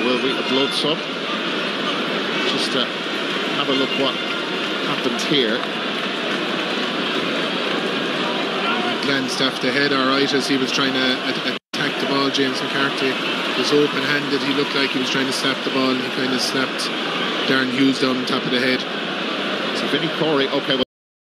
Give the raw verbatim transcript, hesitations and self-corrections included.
will we? A blood sub. Just to have a look what happened here. He glanced off the head, all right, as he was trying to attack the ball. James McCarthy was open-handed. He looked like he was trying to slap the ball, and he kind of slapped Darren Hughes down on top of the head. So Vinnie Corey, okay. Well